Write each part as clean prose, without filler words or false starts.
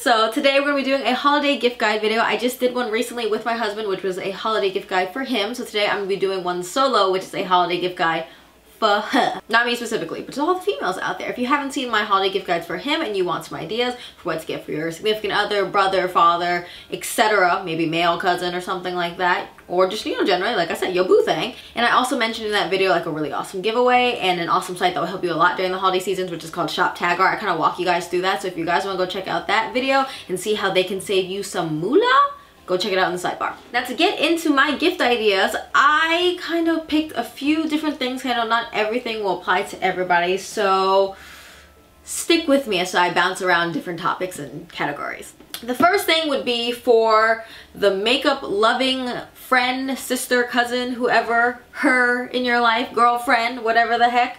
So today we're going to be doing a holiday gift guide video. I just did one recently with my husband, which was a holiday gift guide for him. So today I'm going to be doing one solo, which is a holiday gift guide for her. Not me specifically, but to all the females out there. If you haven't seen my holiday gift guides for him and you want some ideas for what to get for your significant other, brother, father, etc., maybe male cousin or something like that, or just, you know, generally, like I said, your boo thing. And I also mentioned in that video like a really awesome giveaway and an awesome site that will help you a lot during the holiday seasons, which is called Shop Tag Art. I kind of walk you guys through that, so if you guys want to go check out that video and see how they can save you some moolah, go check it out in the sidebar. Now to get into my gift ideas, I kind of picked a few different things. I know not everything will apply to everybody, so stick with me as I bounce around different topics and categories. The first thing would be for the makeup loving friend, sister, cousin, whoever, her in your life, girlfriend, whatever the heck.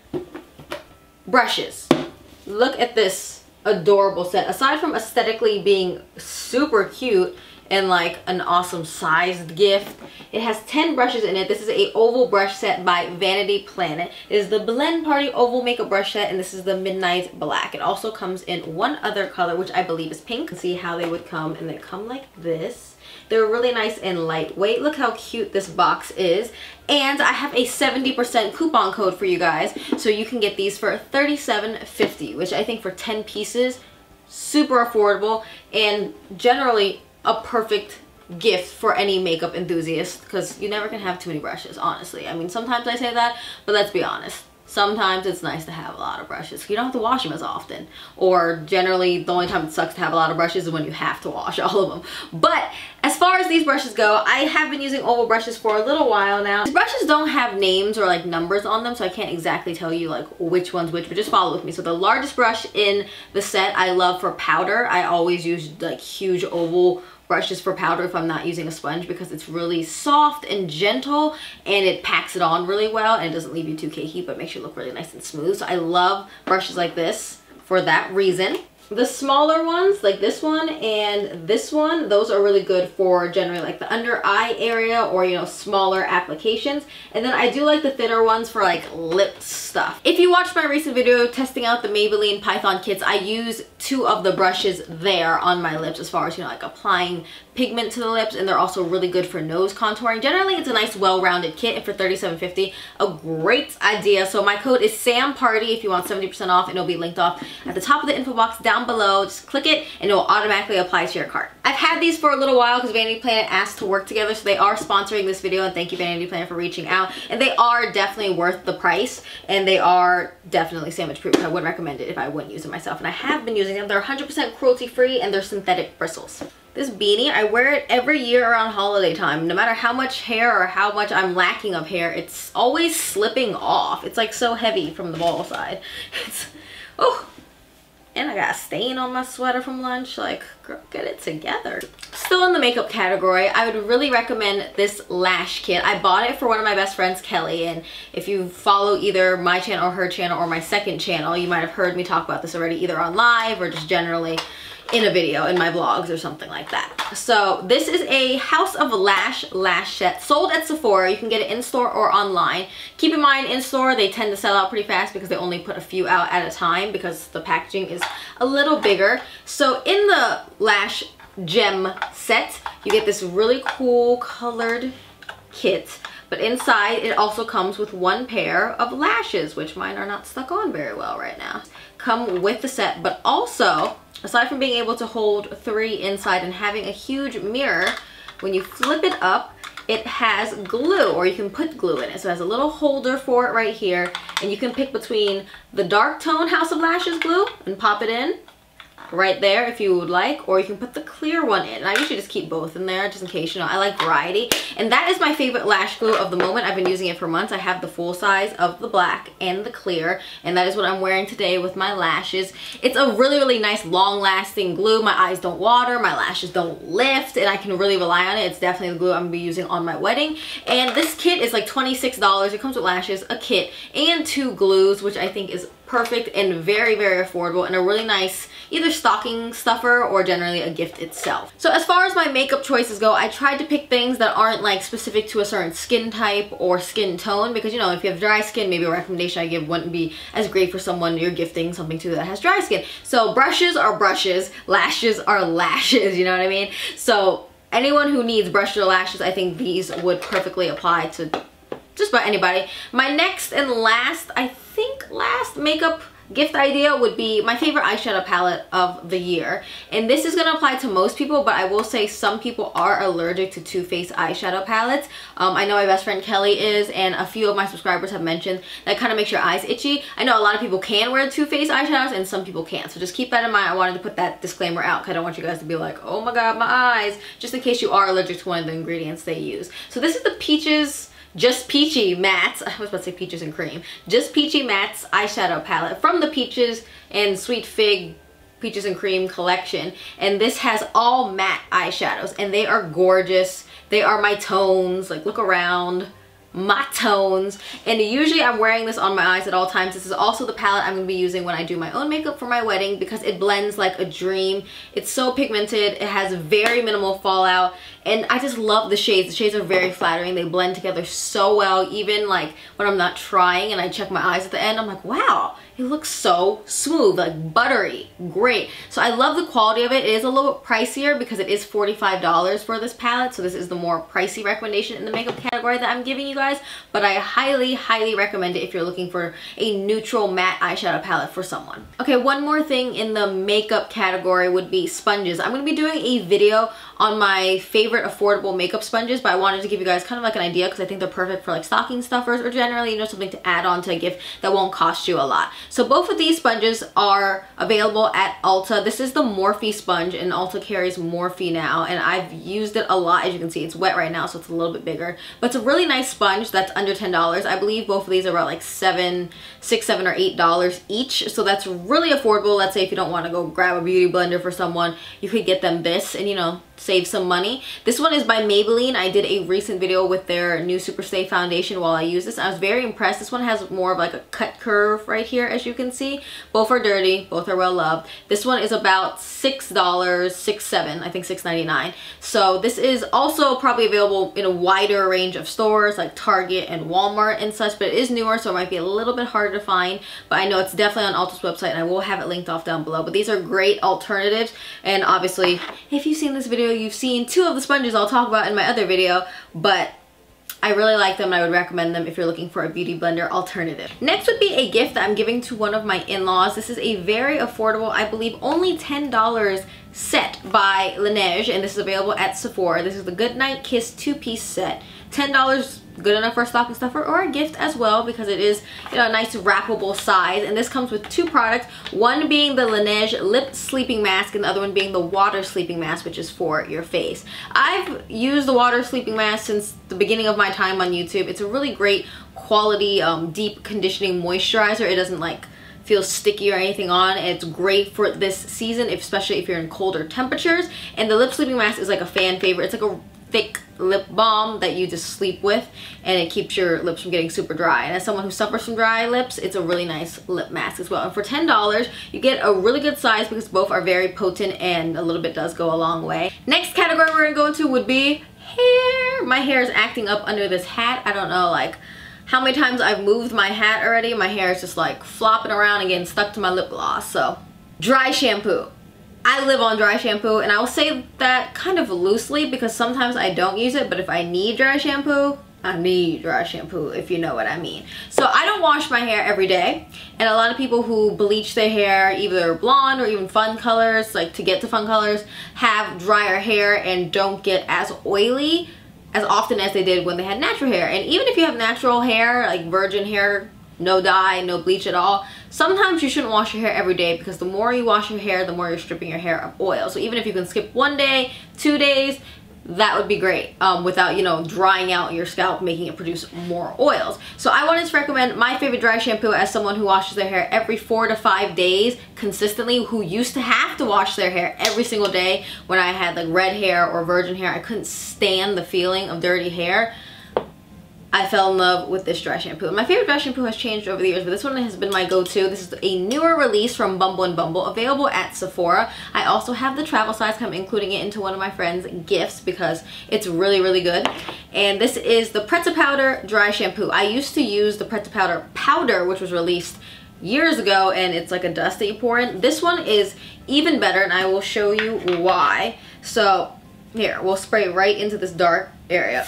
Brushes. Look at this adorable set. Aside from aesthetically being super cute and like an awesome sized gift, it has 10 brushes in it. This is a oval brush set by Vanity Planet. It is the Blend Party Oval Makeup Brush Set, and this is the Midnight Black. It also comes in one other color, which I believe is pink. See how they would come, and they come like this. They're really nice and lightweight. Look how cute this box is. And I have a 70% coupon code for you guys, so you can get these for $37.50, which I think for 10 pieces, super affordable, and generally a perfect gift for any makeup enthusiast, because you never can have too many brushes, honestly. I mean, sometimes I say that, but let's be honest. Sometimes it's nice to have a lot of brushes. You don't have to wash them as often. Or generally, the only time it sucks to have a lot of brushes is when you have to wash all of them. But as far as these brushes go, I have been using oval brushes for a little while now. These brushes don't have names or like numbers on them, so I can't exactly tell you like which one's which, but just follow with me. So the largest brush in the set I love for powder. I always use like huge oval brushes for powder if I'm not using a sponge, because it's really soft and gentle and it packs it on really well and it doesn't leave you too cakey, but makes you look really nice and smooth. So I love brushes like this for that reason. The smaller ones, like this one and this one, those are really good for generally like the under eye area or, you know, smaller applications. And then I do like the thinner ones for like lip stuff. If you watched my recent video testing out the Maybelline Python kits, I use 2 of the brushes there on my lips as far as, you know, like applying pigment to the lips, and they're also really good for nose contouring. Generally, it's a nice well-rounded kit, and for $37.50, a great idea. So my code is SAMPARTY if you want 70% off, and it'll be linked off at the top of the info box down below. Just click it and it will automatically apply to your cart. I've had these for a little while because Vanity Planet asked to work together, so they are sponsoring this video, and thank you Vanity Planet for reaching out. And they are definitely worth the price, and they are definitely sandwich proof. I wouldn't recommend it if I wouldn't use them myself, and I have been using them. They're 100% cruelty free and they're synthetic bristles. This beanie, I wear it every year around holiday time. No matter how much hair or how much I'm lacking of hair, it's always slipping off. It's like so heavy from the ball side. It's, oh, and I got a stain on my sweater from lunch. Like, girl, get it together. Still in the makeup category, I would really recommend this lash kit. I bought it for one of my best friends, Kelly, and if you follow either my channel or her channel or my second channel, you might have heard me talk about this already, either on live or just generally in a video in my vlogs or something like that. So this is a House of Lash set sold at Sephora. You can get it in store or online. Keep in mind, in store they tend to sell out pretty fast because they only put a few out at a time because the packaging is a little bigger. So in the lash gem set, you get this really cool colored kit, but inside it also comes with 1 pair of lashes, which mine are not stuck on very well right now. Come with the set, but also, aside from being able to hold 3 inside and having a huge mirror, when you flip it up, it has glue, or you can put glue in it. So it has a little holder for it right here, and you can pick between the dark tone House of Lashes glue and pop it in right there if you would like, or you can put the clear one in. And I usually just keep both in there just in case, you know, I like variety. And that is my favorite lash glue of the moment. I've been using it for months. I have the full size of the black and the clear, and that is what I'm wearing today with my lashes. It's a really, really nice long-lasting glue. My eyes don't water, my lashes don't lift, and I can really rely on it. It's definitely the glue I'm gonna be using on my wedding. And this kit is like $26. It comes with lashes, a kit, and 2 glues, which I think is perfect and very, very affordable, and a really nice either stocking stuffer or generally a gift itself. So as far as my makeup choices go, I tried to pick things that aren't like specific to a certain skin type or skin tone, because you know, if you have dry skin, maybe a recommendation I give wouldn't be as great for someone you're gifting something to that has dry skin. So brushes are brushes, lashes are lashes, you know what I mean? So anyone who needs brushes or lashes, I think these would perfectly apply to just about anybody. My next and last, I think last makeup gift idea would be my favorite eyeshadow palette of the year, and this is going to apply to most people, but I will say some people are allergic to Too Faced eyeshadow palettes. I know my best friend Kelly is, and a few of my subscribers have mentioned that kind of makes your eyes itchy. I know a lot of people can wear Too Faced eyeshadows and some people can't, so just keep that in mind. I wanted to put that disclaimer out because I don't want you guys to be like, oh my god, my eyes, just in case you are allergic to one of the ingredients they use. So this is the Peaches Just Peachy Mattes, I was about to say Peaches and Cream, Just Peachy Mattes eyeshadow palette from the Peaches and Sweet Fig Peaches and Cream collection. And this has all matte eyeshadows and they are gorgeous. They are my tones, like look around, my tones. And usually I'm wearing this on my eyes at all times. This is also the palette I'm going to be using when I do my own makeup for my wedding because it blends like a dream. It's so pigmented, it has very minimal fallout, and I just love the shades. The shades are very flattering. They blend together so well. Even like when I'm not trying and I check my eyes at the end, I'm like, wow, it looks so smooth, like buttery, great. So I love the quality of it. It is a little bit pricier because it is $45 for this palette. So this is the more pricey recommendation in the makeup category that I'm giving you guys. But I highly, highly recommend it if you're looking for a neutral matte eyeshadow palette for someone. Okay, one more thing in the makeup category would be sponges. I'm going to be doing a video on my favorite affordable makeup sponges, but I wanted to give you guys kind of like an idea because I think they're perfect for like stocking stuffers or generally, you know, something to add on to a gift that won't cost you a lot. So both of these sponges are available at Ulta. This is the Morphe sponge, and Ulta carries Morphe now, and I've used it a lot. As you can see, it's wet right now, so it's a little bit bigger, but it's a really nice sponge that's under $10. I believe both of these are about like $6, $7, or $8 each, so that's really affordable. Let's say if you don't want to go grab a beauty blender for someone, you could get them this and, you know, save some money. This one is by Maybelline. I did a recent video with their new Super Stay foundation while I use this. I was very impressed. This one has more of like a cut curve right here, as you can see. Both are dirty, both are well loved. This one is about $6, $7, I think $6.99. So this is also probably available in a wider range of stores like Target and Walmart and such, but it is newer, so it might be a little bit harder to find, but I know it's definitely on Ulta's website and I will have it linked off down below. But these are great alternatives, and obviously if you've seen this video, you've seen two of the sponges I'll talk about in my other video, but I really like them and I would recommend them if you're looking for a beauty blender alternative. Next would be a gift that I'm giving to one of my in-laws. This is a very affordable, I believe only $10 set by Laneige, and this is available at Sephora. This is the Goodnight Kiss 2-piece set. $10, good enough for a stocking stuffer or a gift as well, because it is, you know, a nice wrappable size. And this comes with two products, one being the Laneige Lip Sleeping Mask and the other one being the Water Sleeping Mask, which is for your face. I've used the Water Sleeping Mask since the beginning of my time on YouTube. It's a really great quality deep conditioning moisturizer. It doesn't like feel sticky or anything on. It's great for this season, especially if you're in colder temperatures. And the Lip Sleeping Mask is like a fan favorite. It's like a thick lip balm that you just sleep with, and it keeps your lips from getting super dry. And as someone who suffers from dry lips, it's a really nice lip mask as well. And for $10, you get a really good size because both are very potent and a little bit does go a long way. Next category we're gonna go into would be hair. My hair is acting up under this hat. I don't know like how many times I've moved my hat already. My hair is just like flopping around and getting stuck to my lip gloss. So dry shampoo. I live on dry shampoo, and I will say that kind of loosely because sometimes I don't use it, but if I need dry shampoo, I need dry shampoo, if you know what I mean. So I don't wash my hair every day, and a lot of people who bleach their hair either blonde or even fun colors, like to get to fun colors, have drier hair and don't get as oily as often as they did when they had natural hair. And even if you have natural hair, like virgin hair, no dye, no bleach at all, sometimes you shouldn't wash your hair every day because the more you wash your hair, the more you're stripping your hair of oil. So even if you can skip 1 day, 2 days, that would be great without, you know, drying out your scalp, making it produce more oils. So I wanted to recommend my favorite dry shampoo as someone who washes their hair every 4 to 5 days consistently, who used to have to wash their hair every single day when I had like red hair or virgin hair. I couldn't stand the feeling of dirty hair. I fell in love with this dry shampoo. My favorite dry shampoo has changed over the years, but this one has been my go-to. This is a newer release from Bumble & Bumble, available at Sephora. I also have the travel size, I'm including it into one of my friends' gifts because it's really, really good. And this is the Pretzel Powder Dry Shampoo. I used to use the Pretzel Powder Powder, which was released years ago, and it's like a dust that you pour in. This one is even better, and I will show you why. So here, we'll spray right into this dark area.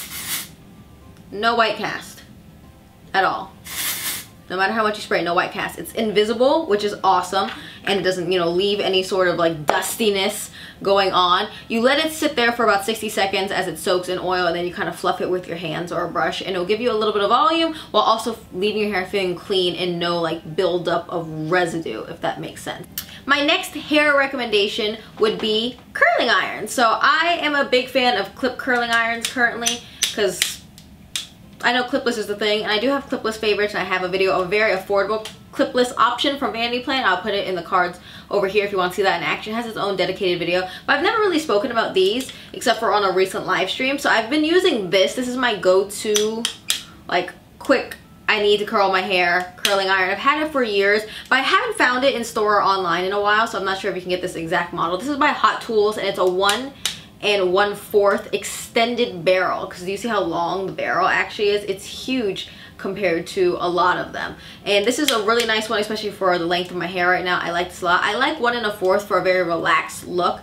No white cast at all. No matter how much you spray, no white cast. It's invisible, which is awesome, and it doesn't, you know, leave any sort of like dustiness going on. You let it sit there for about 60 seconds as it soaks in oil, and then you kind of fluff it with your hands or a brush, and it'll give you a little bit of volume while also leaving your hair feeling clean and no like buildup of residue, if that makes sense. My next hair recommendation would be curling irons. So I am a big fan of clip curling irons currently because I know clipless is the thing, and I do have clipless favorites, and I have a video of a very affordable clipless option from Vanity Plane. I'll put it in the cards over here if you want to see that in action. It has its own dedicated video, but I've never really spoken about these except for on a recent live stream. So I've been using this. This is my go-to like quick, I need to curl my hair curling iron. I've had it for years, but I haven't found it in store or online in a while, so I'm not sure if you can get this exact model. This is by Hot Tools, and it's a 1 1/4 extended barrel, because you see how long the barrel actually is. It's huge compared to a lot of them, and this is a really nice one, especially for the length of my hair right now. I like this a lot. I like 1 1/4 for a very relaxed look.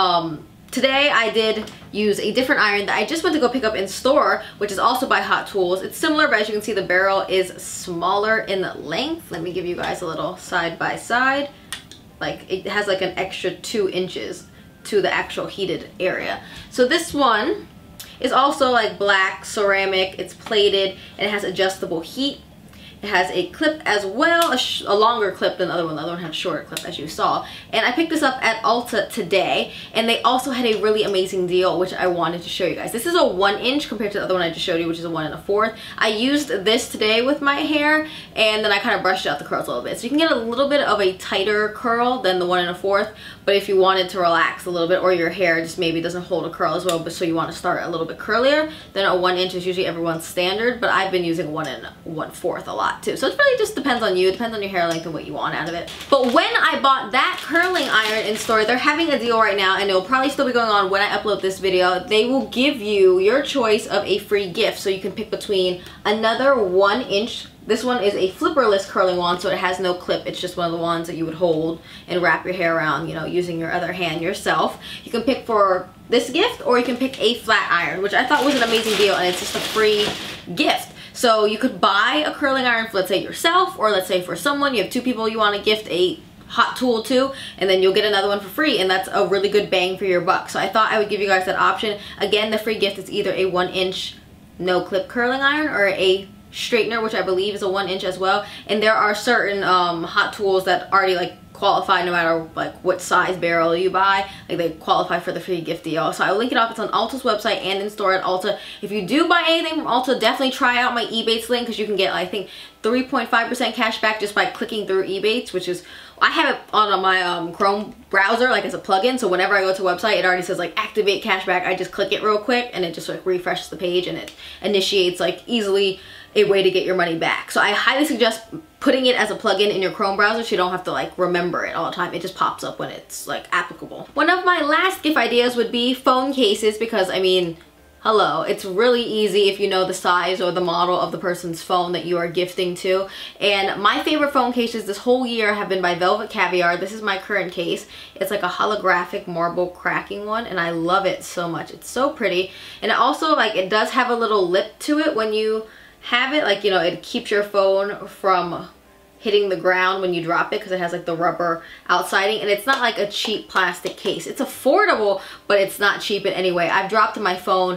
Today I did use a different iron that I just went to go pick up in store, which is also by Hot Tools. It's similar, but as you can see, the barrel is smaller in length. Let me give you guys a little side by side. Like, it has like an extra 2 inches to the actual heated area. So this one is also like black ceramic. It's plated and it has adjustable heat. It has a clip as well, a longer clip than the other one. The other one had a shorter clip, as you saw. And I picked this up at Ulta today, and they also had a really amazing deal, which I wanted to show you guys. This is a 1 inch compared to the other one I just showed you, which is a 1 1/4. I used this today with my hair, and then I kind of brushed out the curls a little bit. So you can get a little bit of a tighter curl than the 1 1/4, but if you wanted to relax a little bit, or your hair just maybe doesn't hold a curl as well, but so you want to start a little bit curlier, then a 1 inch is usually everyone's standard, but I've been using 1 1/4 a lot too. So it really just depends on you. It depends on your hair length and what you want out of it. But when I bought that curling iron in store, they're having a deal right now, and it'll probably still be going on when I upload this video. They will give you your choice of a free gift, so you can pick between another 1 inch. This one is a flipperless curling wand, so it has no clip. It's just one of the wands that you would hold and wrap your hair around, you know, using your other hand yourself. You can pick for this gift, or you can pick a flat iron, which I thought was an amazing deal, and it's just a free gift. So you could buy a curling iron for, let's say, yourself, or let's say for someone, you have 2 people you want to gift a hot tool to, and then you'll get another one for free, and that's a really good bang for your buck. So I thought I would give you guys that option. Again, the free gift is either a 1 inch no clip curling iron or a straightener, which I believe is a 1 inch as well. And there are certain hot tools that already like qualify no matter like what size barrel you buy. Like, they qualify for the free gift deal. So I will link it up. It's on Ulta's website and in store at Ulta. If you do buy anything from Ulta, definitely try out my Ebates link, because you can get, I think, 3.5% cash back just by clicking through Ebates, which is, I have it on my Chrome browser like as a plugin, so whenever I go to a website, it already says like activate cashback. I just click it real quick, and it just like refreshes the page, and it initiates like easily a way to get your money back. So I highly suggest putting it as a plugin in your Chrome browser, so you don't have to like remember it all the time. It just pops up when it's like applicable. One of my last gift ideas would be phone cases, because I mean, hello, it's really easy if you know the size or the model of the person's phone that you are gifting to. And my favorite phone cases this whole year have been by Velvet Caviar. This is my current case. It's like a holographic marble cracking one, and I love it so much. It's so pretty. And it also, like, it does have a little lip to it when you have it, like, you know, it keeps your phone from hitting the ground when you drop it, because it has like the rubber outsiding, and it's not like a cheap plastic case. It's affordable, but it's not cheap in any way. I've dropped my phone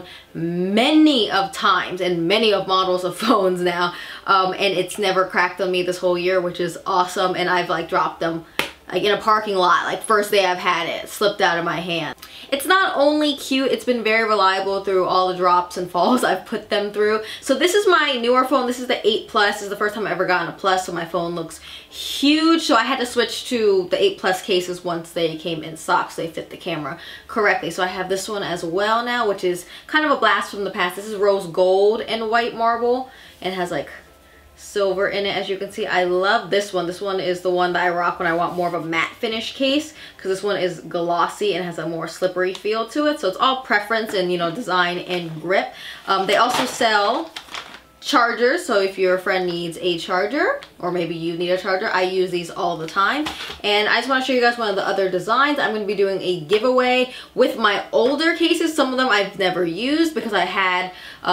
many of times, and many of models of phones now, and it's never cracked on me this whole year, which is awesome. And I've like dropped them like in a parking lot, like first day I've had it, slipped out of my hand. It's not only cute, it's been very reliable through all the drops and falls I've put them through. So this is my newer phone. This is the 8 Plus. This is the first time I've ever gotten a Plus, so my phone looks huge. So I had to switch to the 8 Plus cases once they came in stock, so they fit the camera correctly. So I have this one as well now, which is kind of a blast from the past. This is rose gold and white marble, and has like silver in it, as you can see. I love this one. This one is the one that I rock when I want more of a matte finish case, because this one is glossy and has a more slippery feel to it. So it's all preference and, you know, design and grip. They also sell chargers, so if your friend needs a charger, or maybe you need a charger, I use these all the time. And I just want to show you guys one of the other designs. I'm going to be doing a giveaway with my older cases. Some of them I've never used because I had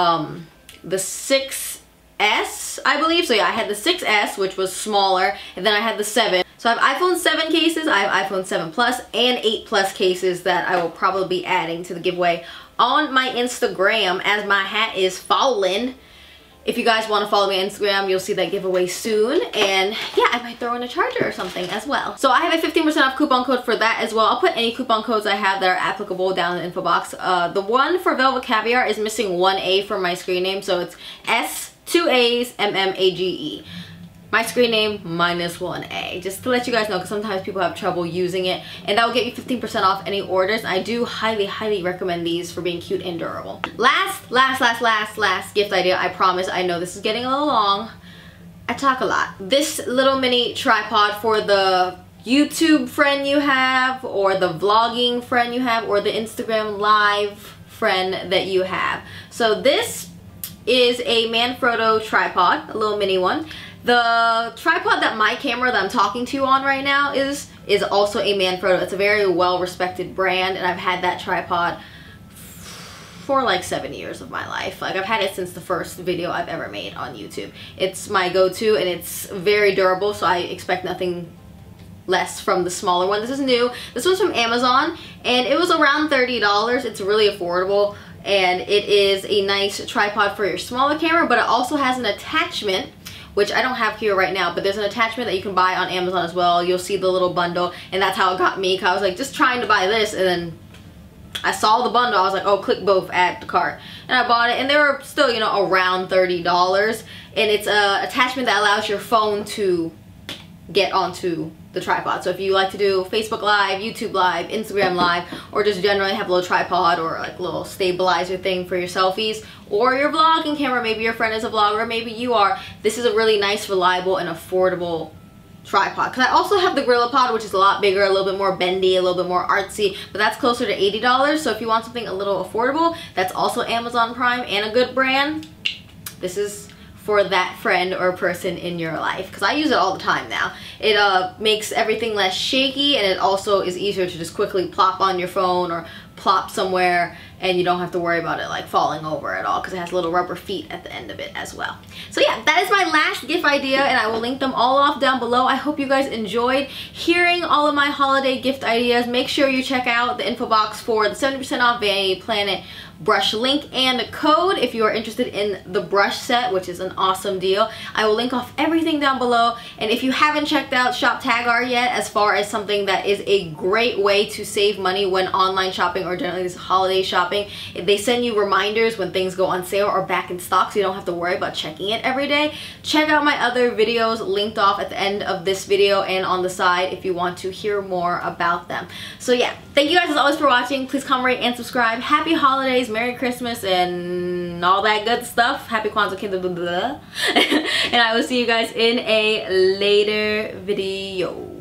the 6S, I believe. So yeah, I had the 6S, which was smaller, and then I had the 7. So I have iPhone 7 cases, I have iPhone 7 Plus, and 8 Plus cases that I will probably be adding to the giveaway on my Instagram as my hat is falling. If you guys want to follow me on Instagram, you'll see that giveaway soon. And yeah, I might throw in a charger or something as well. So I have a 15% off coupon code for that as well. I'll put any coupon codes I have that are applicable down in the info box. The one for Velvet Caviar is missing one A from my screen name, so it's S2A's MMAGE. My screen name minus one A, just to let you guys know, because sometimes people have trouble using it, and that will get you 15% off any orders. I do highly recommend these for being cute and durable. Last gift idea. I promise, I know this is getting a little long. I talk a lot. This little mini tripod for the YouTube friend you have, or the vlogging friend you have, or the Instagram live friend that you have. So this is a Manfrotto tripod, a little mini one. The tripod that my camera that I'm talking to you on right now is also a Manfrotto. It's a very well-respected brand, and I've had that tripod for like 7 years of my life. Like, I've had it since the first video I've ever made on YouTube. It's my go-to, and it's very durable, so I expect nothing less from the smaller one. This is new. This one's from Amazon, and it was around $30. It's really affordable, and it is a nice tripod for your smaller camera, but it also has an attachment, which I don't have here right now, but there's an attachment that you can buy on Amazon as well. You'll see the little bundle, and that's how it got me, because I was like just trying to buy this, and then I saw the bundle. I was like, oh, click both, add to cart. And I bought it, and they were still, you know, around $30. And it's a attachment that allows your phone to get onto the tripod. So if you like to do Facebook Live, YouTube Live, Instagram Live, or just generally have a little tripod or like a little stabilizer thing for your selfies, or your vlogging camera, maybe your friend is a vlogger, maybe you are, this is a really nice, reliable, and affordable tripod. Because I also have the GorillaPod, which is a lot bigger, a little bit more bendy, a little bit more artsy, but that's closer to $80. So if you want something a little affordable, that's also Amazon Prime and a good brand, this is for that friend or person in your life, because I use it all the time now. It makes everything less shaky, and it also is easier to just quickly plop on your phone or plop somewhere, and you don't have to worry about it like falling over at all, because it has little rubber feet at the end of it as well. So yeah, that is my last gift idea, and I will link them all off down below. I hope you guys enjoyed hearing all of my holiday gift ideas. Make sure you check out the info box for the 70% off Vanity Planet brush link and code if you are interested in the brush set, which is an awesome deal. I will link off everything down below, and if you haven't checked out Shop Tagr yet, as far as something that is a great way to save money when online shopping or generally this holiday shopping, they send you reminders when things go on sale or back in stock, so you don't have to worry about checking it every day. Check out my other videos linked off at the end of this video and on the side if you want to hear more about them. So yeah, thank you guys as always for watching. Please comment, rate, and subscribe. Happy holidays, Merry Christmas, and all that good stuff. Happy Kwanzaa, and I will see you guys in a later video.